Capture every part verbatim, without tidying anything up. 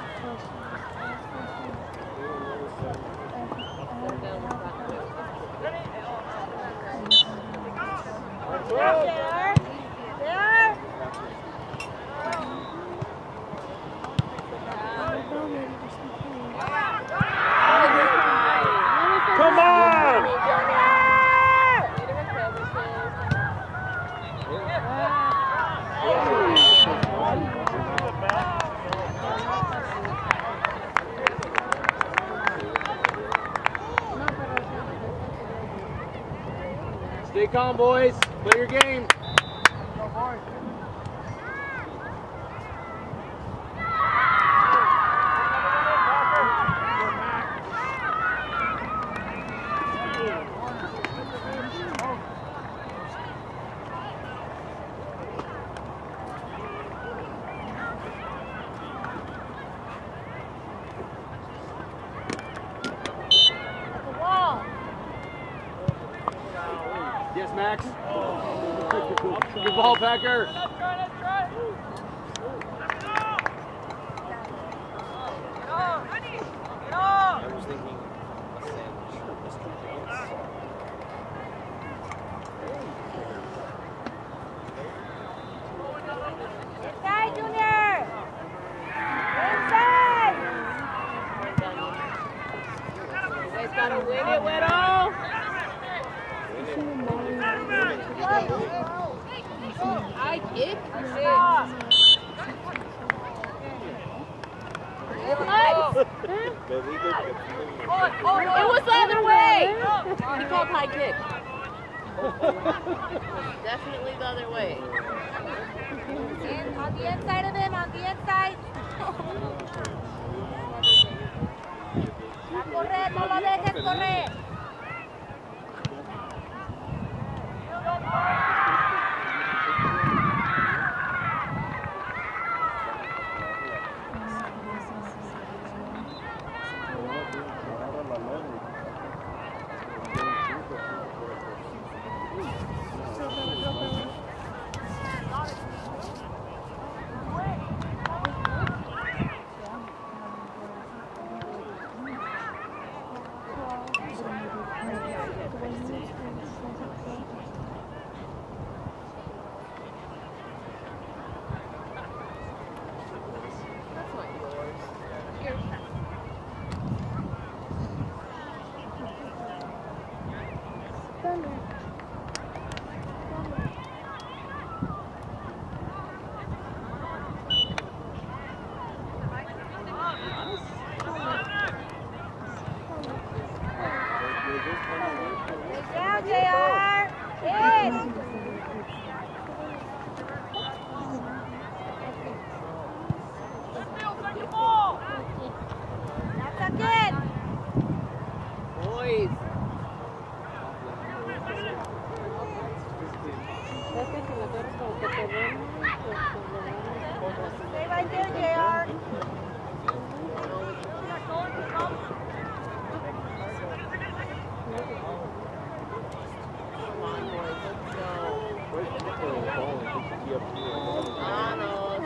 Come on! Stay calm, boys. Play your game. Yes, Max. Good ball, Packer. I was thinking a sandwich. Inside, Junior! Inside! You guys gotta win it, Widow! I kick. What? It was the other way. He called high kick. Definitely the other way. In, on the inside of him, on the inside. A correr, no lo dejes correr. Down, J R. In. That's again. Boys. Stay right there, J R. Come on, boys. Let's go. Manos.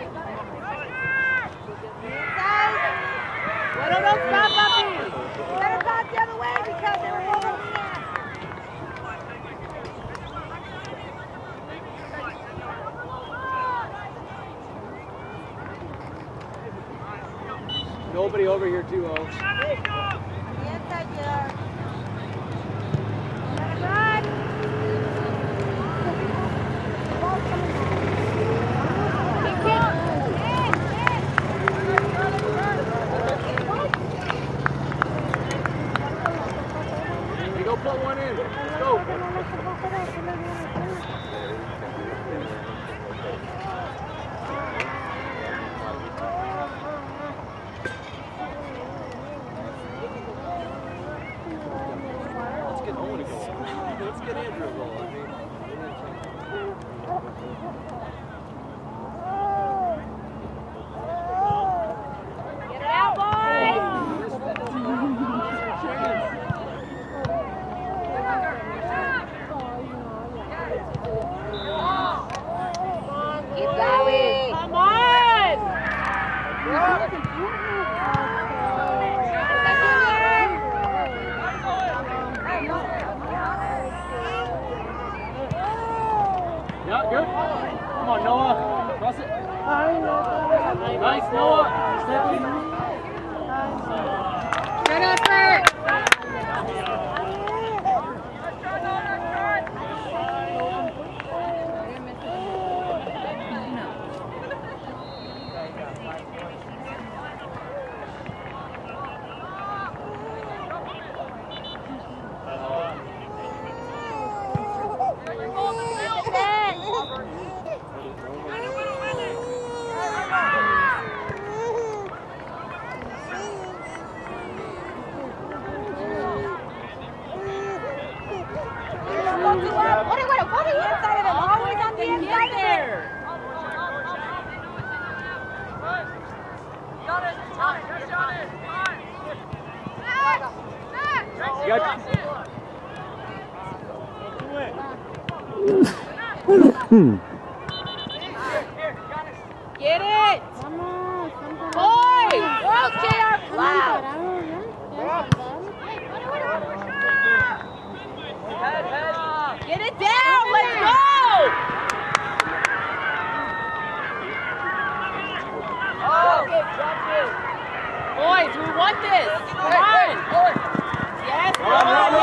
Inside. Bueno, no stop, papi. Better go the other way because they were both on the end. Nobody over here, too, O. The inside, J R. Let it run. Ball's coming back. Kick, kick. Hey, go put one in. Let's go. Let's get Owen a goal. Let's get Andrew a goal. I mean, Get it out, boys. Keep going. Come on! Go. Yeah, good. Come on, Noah. Cross it. Nice, Noah. Step. Good effort. Hmm. Get it! Boys! Girls, J R, loud! Get it down! Let's go! Oh. Boys, we want this! Come on! Yes, come on!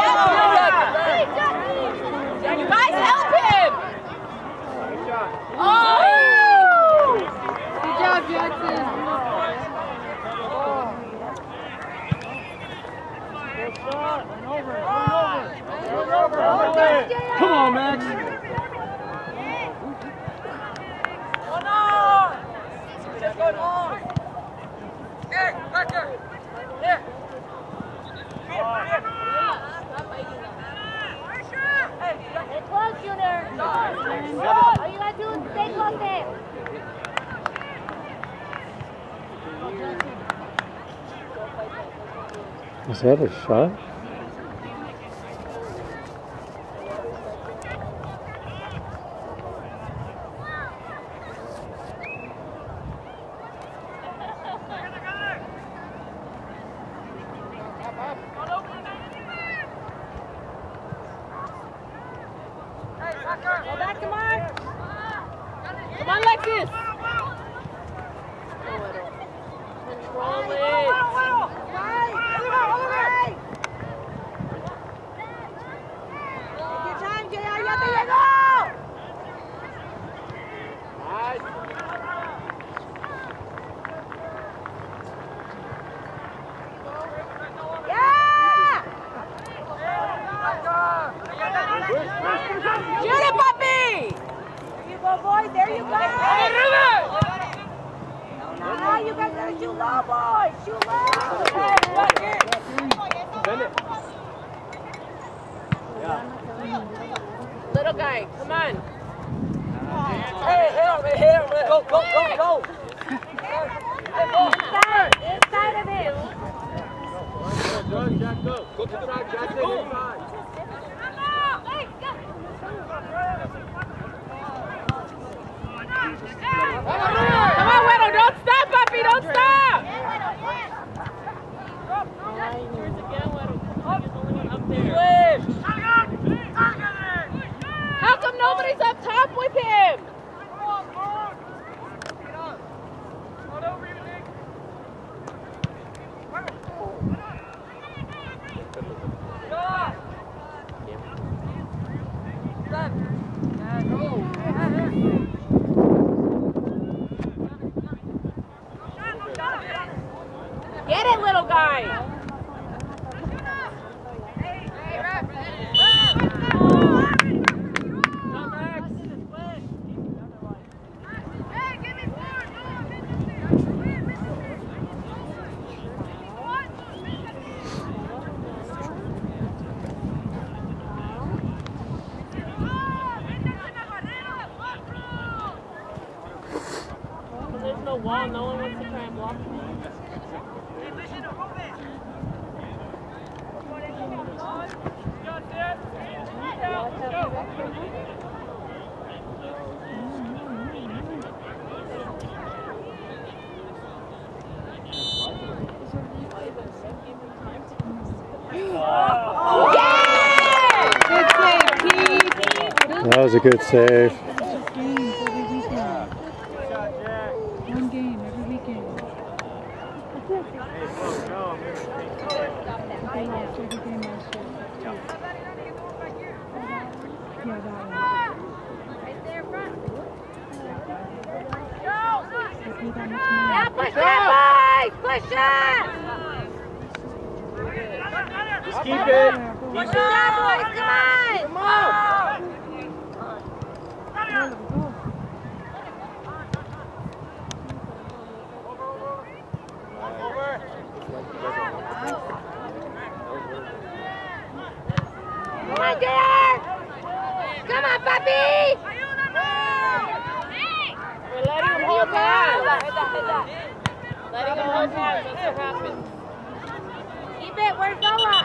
Yes, you guys help him! Oh! Good job, Jackson. Come on, Max. One on! Just go on! Here, back there! Here! Stay close, Junior. All you gotta do is stay close there. Is that a shot? Go back to Mark. Come on, Lexus. Control it. Take your time, J R. Ya te llegó. Yeah! Shoot it, puppy! There you go, boys. There you go. Now you guys gotta shoot low, boys. Shoot low. Send it. Little guy, come on. Hey, hit him, hit him! Go, go, go, go! Inside, inside of him. Go, Jack, go. Go to the side, Jack. Stay inside. Come on, Widow, don't stop, puppy, don't stop. How come nobody's up top with him? Get it, little guy. There's no wall, no one wants to try and block me. Got this. was a good save. It's just games every weekend. One game every weekend. They lost every game last year. Yeah, that one. Right there, front. They pay that much money. Now push that, boys! Push it! Just keep it. Push it up, boys! Come on! Come on! Come on, J R! Come on, puppy! We're letting him hold hands. Letting him hold hands, that's what happens. Keep it, where's Noah?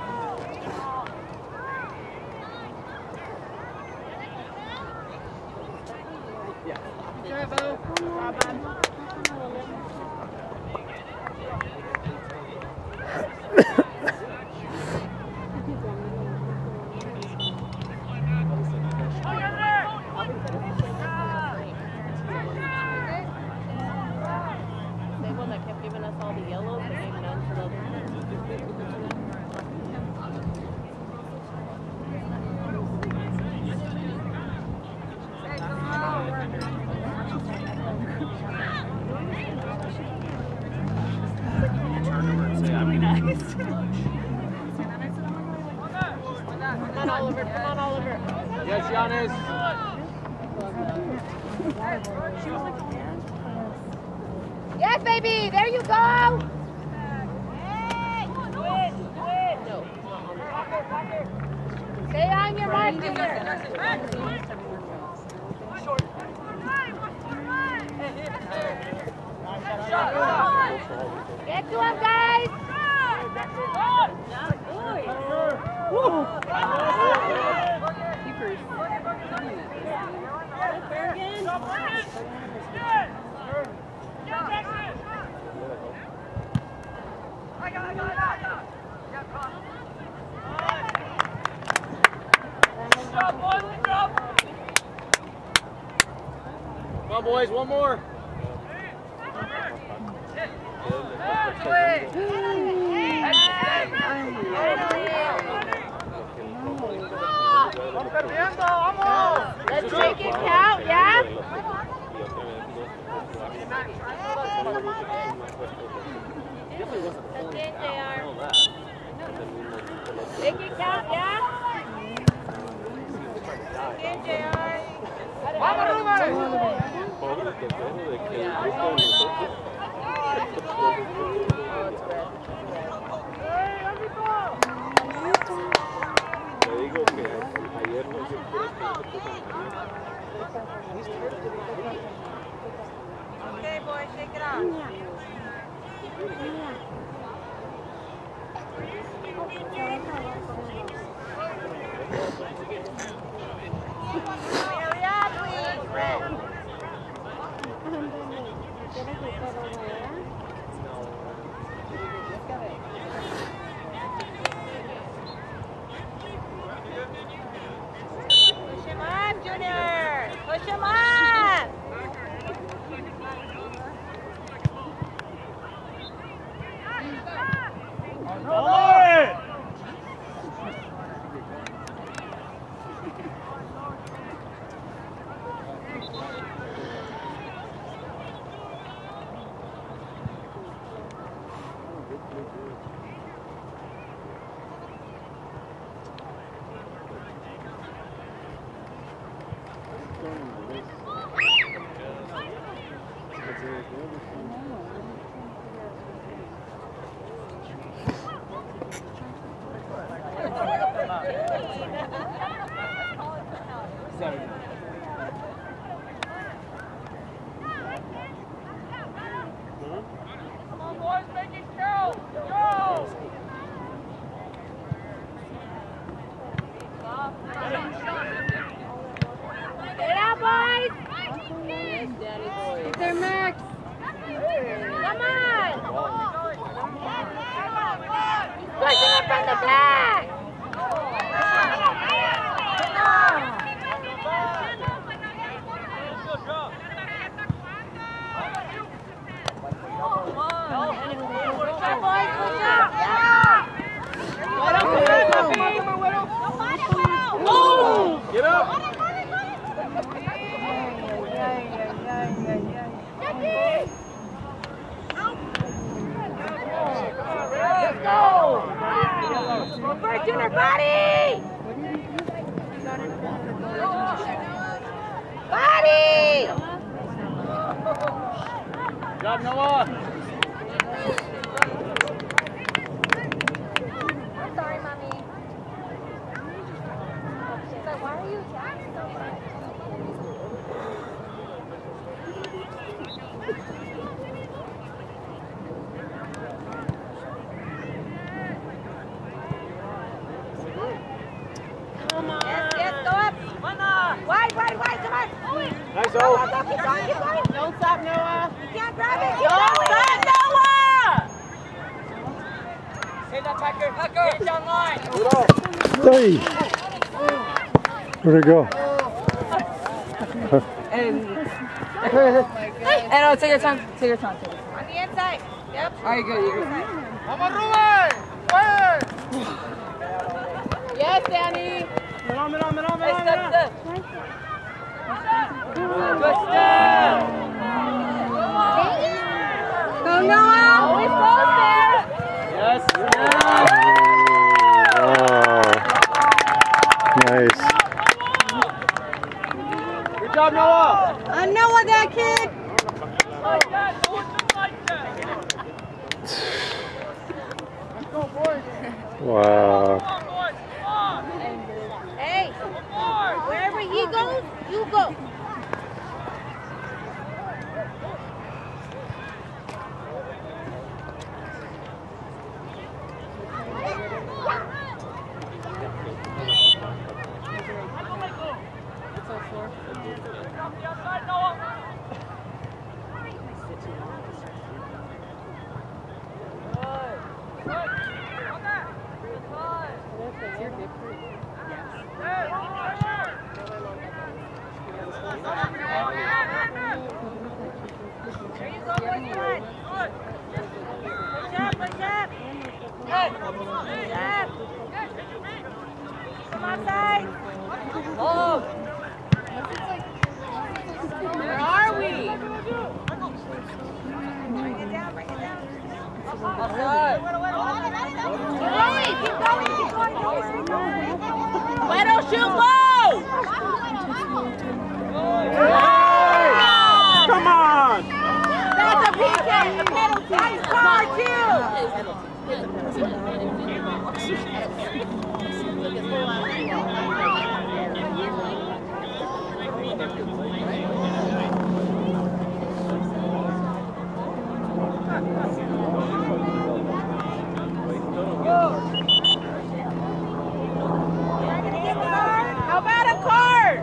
Same one that kept giving us all the yellows, but gave none to the other ones. Come on, Oliver. Come on, Oliver. Yes, Giannis. Yes, baby, there you go! No. Stay on your mark, Junior. Get to him, guys! Keepers. Come on, boys, one more. Let's make it count, yeah? That's it, J R. Make it count, yeah? That's it, J R. Te digo que ayer no se pudo. Okay, boys, shake it off. Hurry up, please, Red. Push him on, Junior. Push him on. Come on, boys, make it count. Go! Let's go! Go first, Junior, body! Body! Good job, Noah. I'm sorry, Mommy. She's like, why are you attacking so much? Come on. Yes, yes, go up. Wide, wide, wide, come on. Nice, Go, O. go, go, keep going, keep going. Don't stop, Noah. You can't grab it, keep Don't going. stop, Noah. Say that, Tucker. Tucker. Get down line. Hey! Where'd it go? And, and oh, take your time, take your time, take your time. On the inside. Yep. All right, good, you're good. Come on, Ruben. Wait. Yes, Danny. Middle, middle, middle, Hey, middle, step, middle. step. Good step. Go, Noah. Always goes there. Yes. Wow. Nice. Good job, Noah. I know what that kid. Wow. Hey, wherever he goes, you go. Come on, side. Oh. Where are we? Bring it down, bring it down. Outside. Keep going, keep going, keep going. Why don't you go? Come on. That's a P K, a penalty. Nice car, too. How about a card?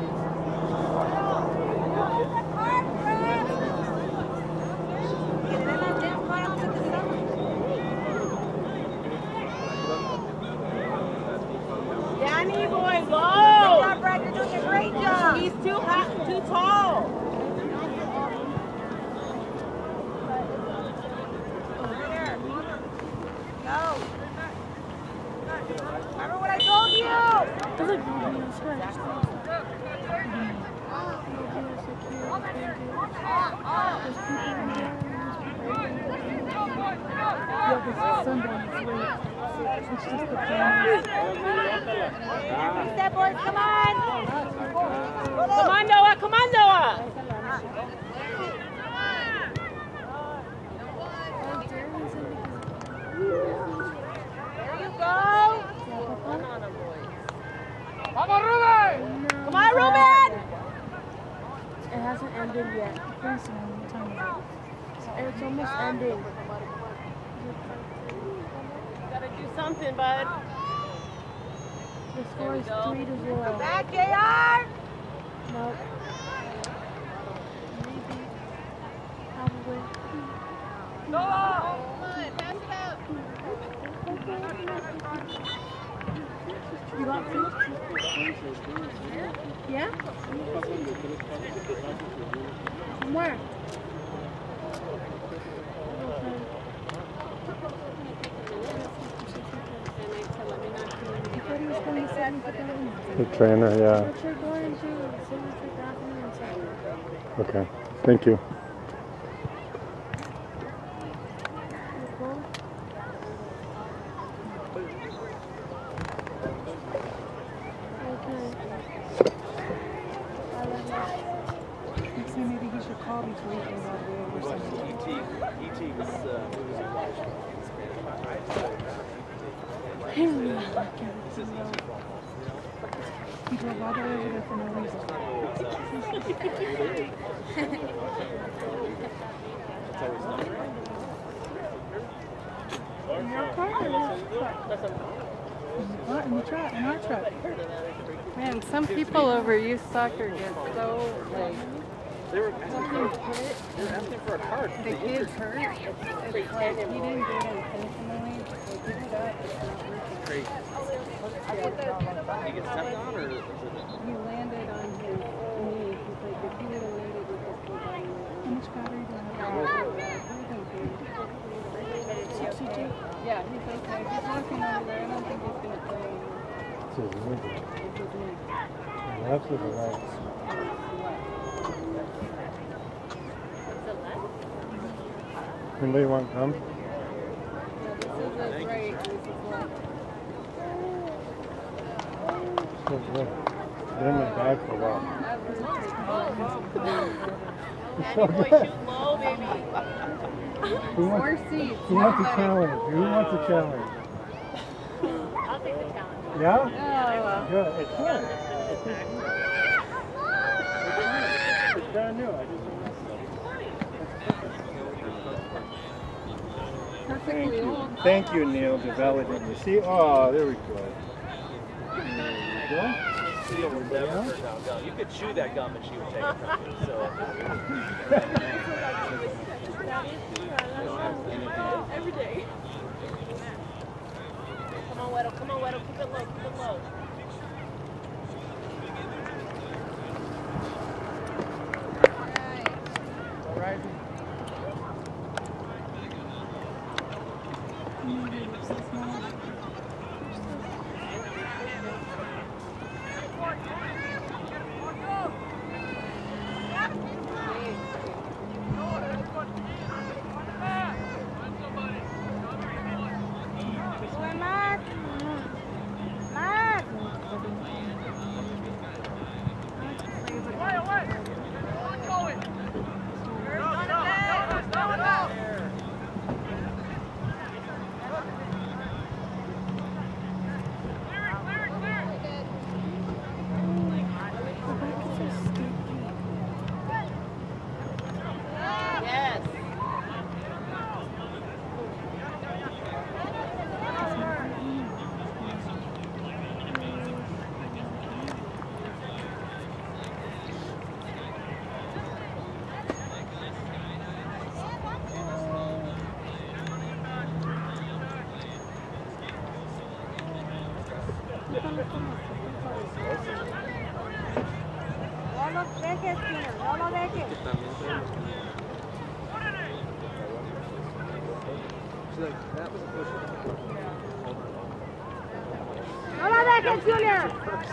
Danny boy, go! Good job, Brad. You're doing a great job. He's too hot, too tall. Go. Remember what I told you? Step boys, come on. Come on, Noah. Come on, Noah. There you go. Come on, Ruben. Come on, Ruben. It hasn't ended yet. First one, what time is it? It's almost ending. Gotta do something, bud. The score is three to zero. Back, J R. Nope. Maybe. Probably. Go on. You got food? Yeah? From where? The trainer, yeah. What you're going to, so you take that one and say. Okay. Thank you. He drove all the way over there for no reason. In your car or in your truck? What? In the truck, in our truck. Man, some people over youth soccer get so like They were fucking asking hurt. for, they were asking for a card. The kid's hurt. It's, it's like he didn't do it intentionally. Like he did that. Crazy. Yeah, Did he get stepped on or was it? he landed on his knee. He's like, if he would have landed with his full body weight. How much battery do I have? sixty-two. Yeah, he's okay. He's walking over there. I don't think he's gonna play anymore. It's his knee. It's his knee. The left or the right? Anybody want to come? Yeah, this is his right. This is left. Been in my bag for a while. It's so Boy, good. shoot low, baby. Who More wants, seats. who wants a challenge? Who wants a challenge? I'll take the challenge. Yeah? Oh, well. Good. It's good. It's brand new. I just Thank Perfectly you. old. Thank you, Neil, developing. You see? Oh, there we go. There we go. Seal will never hurt that gum. You could chew that gum and she would take it from you. So. Every day. Come on, Weddle. Come on, Weddle. Keep it low. Keep it low. All right. No lo dejes, Junior, no lo dejes. No lo dejes, Junior.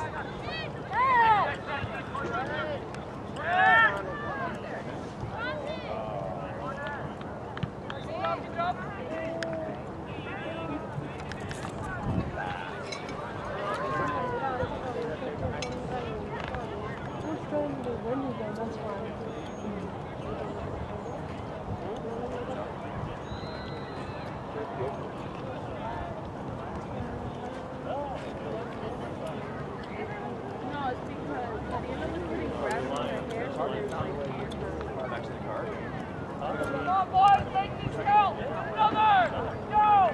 Come on, boys. Make these count. Another. Go.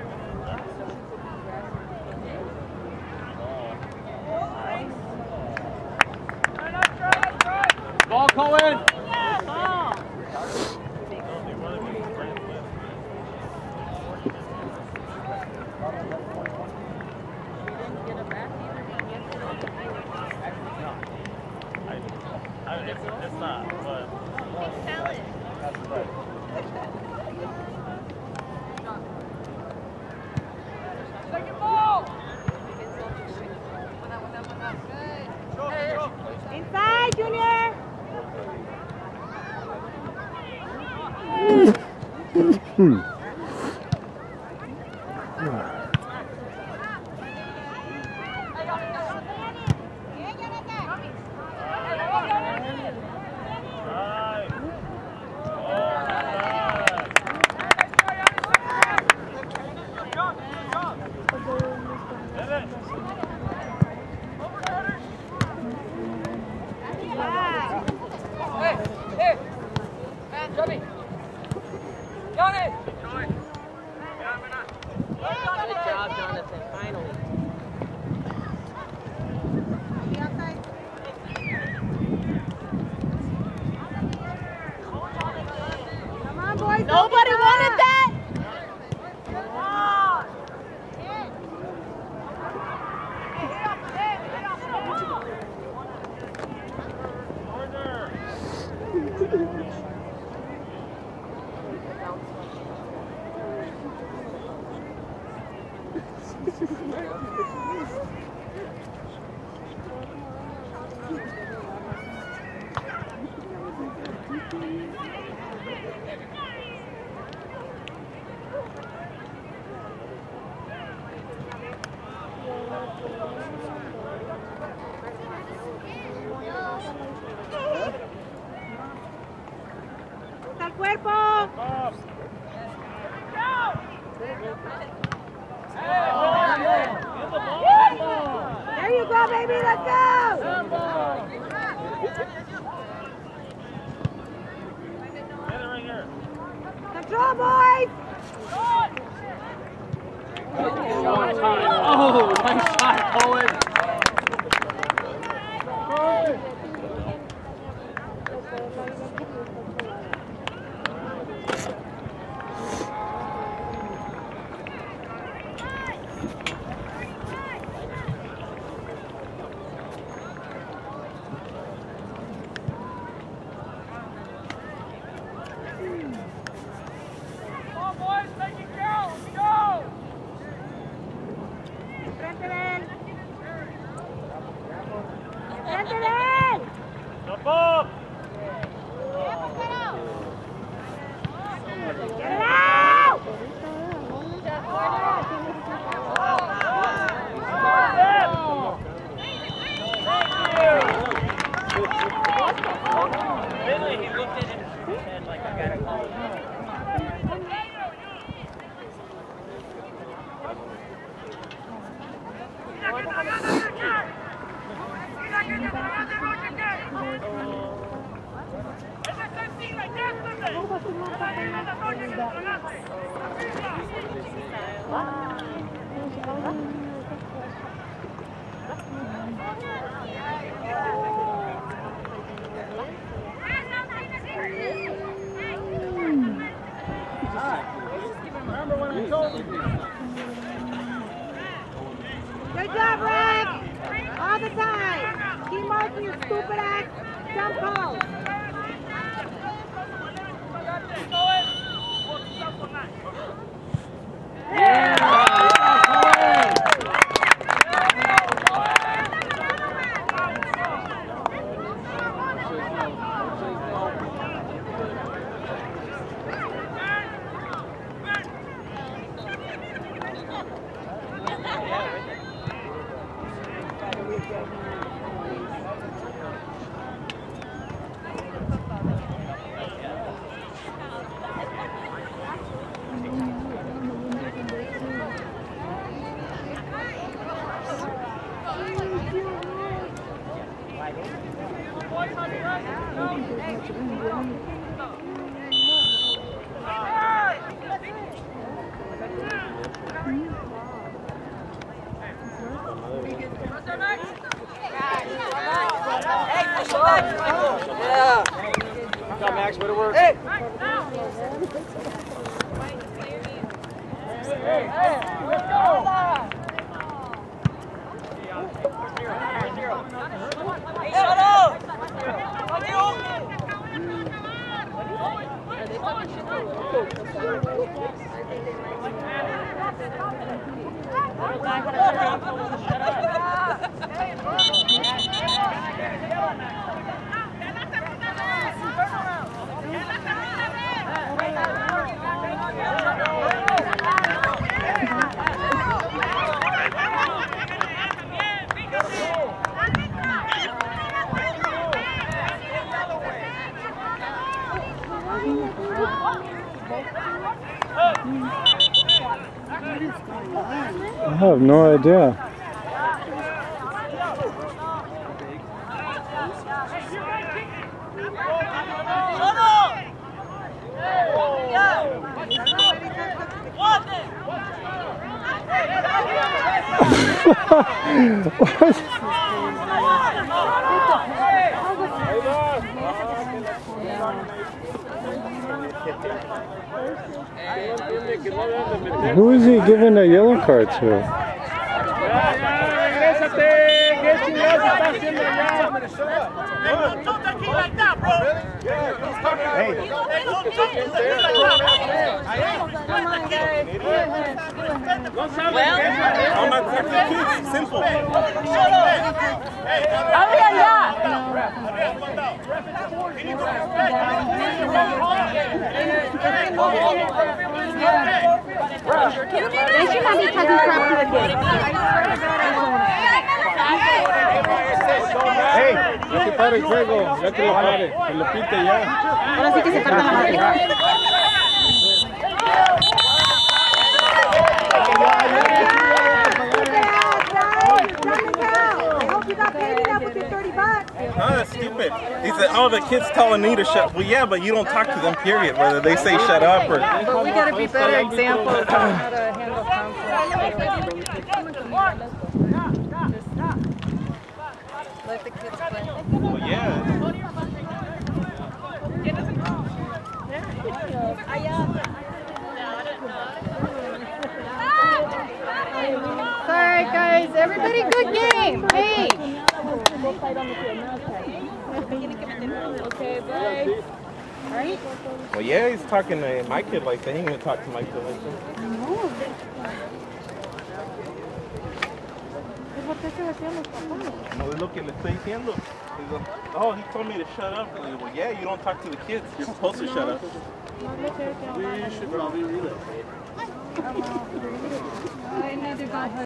Ball, Cohen. It's not, but Second ball. Inside, Junior. Hmm. ¡Al cuerpo! There you go, baby, let's go! Control, boys! Oh, nice shot, Owen. Good job, Rex! All the time! Keep marking your stupid ass jump calls! Yeah. Good job, Max. Way to work. Hey. Hey, hey, let's go. I have no idea. Who is he giving a yellow card to? Regrésate, ¿qué chingados está haciendo allá? like that, bro. Hey. I'm not talking to kids. Simple. Shut up. Adrian, ya. They should not be talking crap to the kids. Hey, ya que pare el juego, ya que lo pare, que lo pite ya. Ahora sí que se falta la madre. No, that's stupid. He said, oh, the kid's telling me to shut. Well, yeah, but you don't talk to them, period, whether they say shut up or... But we gotta be better examples on how to handle conflict. Let the kids play. Well, yeah. Sorry guys, everybody good game. Hey. Okay, bye. Right? Well, yeah, he's talking to my kid like that. He ain't gonna talk to my kid like that. No, es lo que le estoy diciendo. Digo, oh, he told me to shut up. I go, well, yeah, you don't talk to the kids. You're supposed to shut up. We should probably relay. I need to go.